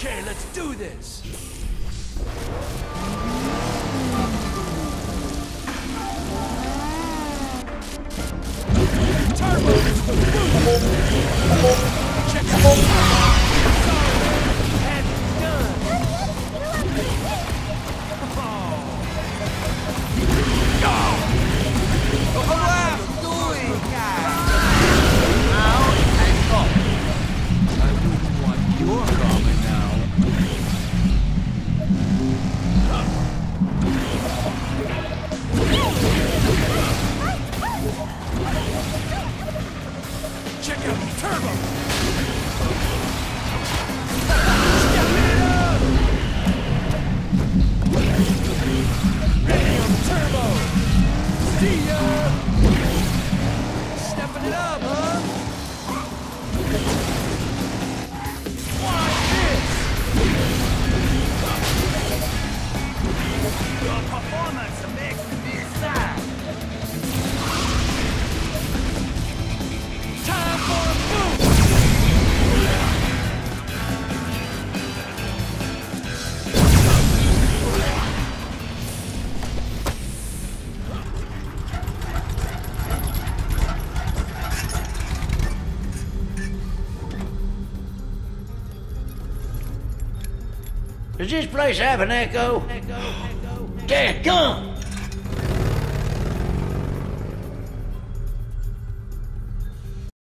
Okay, let's do this. Turbo! Check it out! And done! Go! What are you doing, guys? Now I stop. I wouldn't want your comment now. Check out the turbo! Step it up! Ready on the turbo! See ya! Stepping it up, huh? Watch this! Your performance makes me sad! Time for a move! Does this place have an echo? Dadgum!